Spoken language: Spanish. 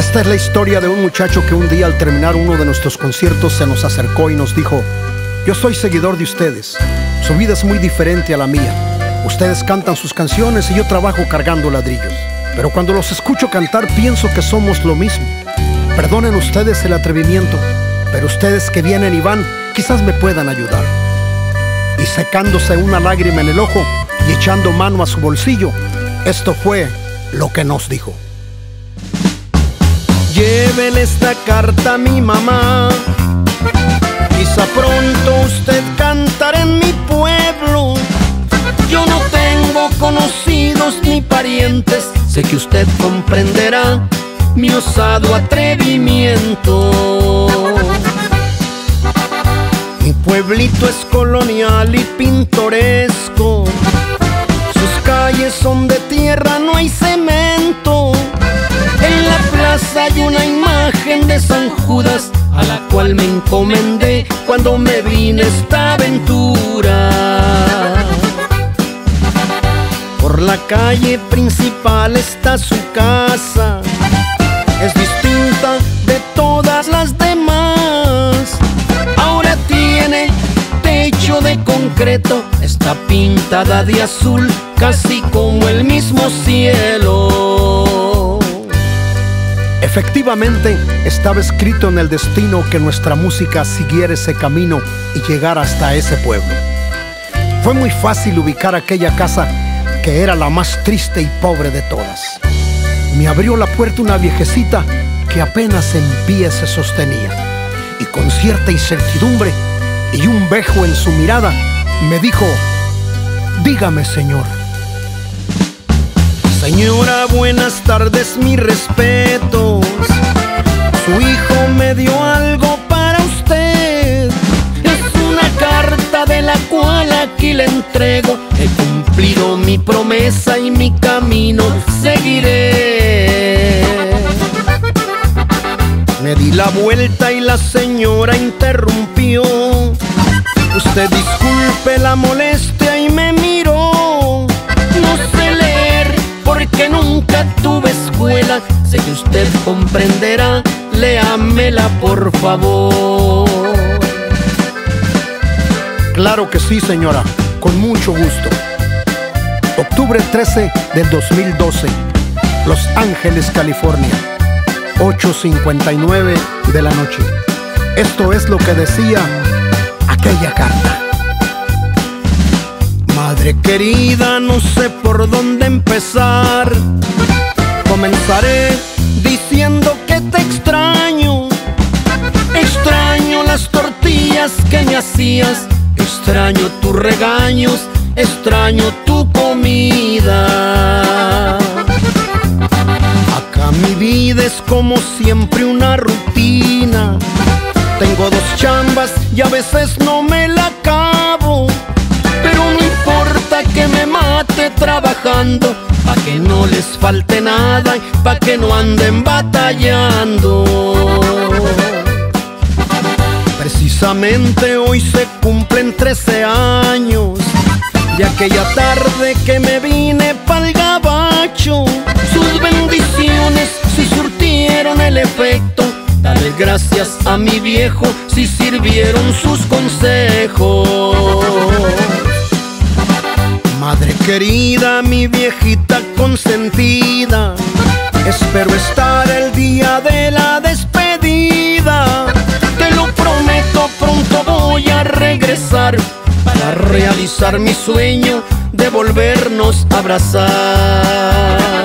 Esta es la historia de un muchacho que un día al terminar uno de nuestros conciertos se nos acercó y nos dijo: yo soy seguidor de ustedes, su vida es muy diferente a la mía. Ustedes cantan sus canciones y yo trabajo cargando ladrillos, pero cuando los escucho cantar pienso que somos lo mismo. Perdonen ustedes el atrevimiento, pero ustedes que vienen y van quizás me puedan ayudar. Y secándose una lágrima en el ojo y echando mano a su bolsillo, esto fue lo que nos dijo: llévele esta carta a mi mamá, quizá pronto usted cantará en mi pueblo. Yo no tengo conocidos ni parientes, sé que usted comprenderá mi osado atrevimiento. Mi pueblito es colonial y pintoresco, sus calles son de tierra, no hay cemento. En la plaza hay una imagen de San Judas, a la cual me encomendé cuando me vine esta aventura. Por la calle principal está su casa, es distinta de todas las demás. Ahora tiene techo de concreto, está pintada de azul, casi como el mismo cielo. Efectivamente, estaba escrito en el destino que nuestra música siguiera ese camino y llegara hasta ese pueblo. Fue muy fácil ubicar aquella casa, que era la más triste y pobre de todas. Me abrió la puerta una viejecita que apenas en pie se sostenía, y con cierta incertidumbre y un bejo en su mirada me dijo: dígame, señor. Señora, buenas tardes, mis respetos. Su hijo me dio algo para usted. Es una carta de la cual aquí le entrego. He cumplido mi promesa y mi camino seguiré. Me di la vuelta y la señora interrumpió: usted disculpe la molestia, y me miró. No sé leer porque nunca tuve escuela, sé que usted comprenderá, léamela por favor. Claro que sí, señora, con mucho gusto. Octubre 13 del 2012, Los Ángeles, California, 8:59 de la noche. Esto es lo que decía aquella carta: madre querida, no sé por dónde empezar. Comenzaré diciendo que te extraño. Extraño las tortillas que me hacías, extraño tus regaños, extraño tu comida. Acá mi vida es como siempre una rutina. Tengo 2 chambas y a veces no me la acabo, pero no importa que me mate trabajando, pa' que no les falte nada y pa' que no anden batallando. Precisamente hoy se cumplen 13 años de aquella tarde que me vine pa'l gabacho. Sus bendiciones sí surtieron el efecto, dale gracias a mi viejo si sirvieron sus consejos. Madre querida, mi viejita consentida, espero estar el día de la despedida. Te lo prometo, pronto voy a regresar para realizar mi sueño de volvernos a abrazar.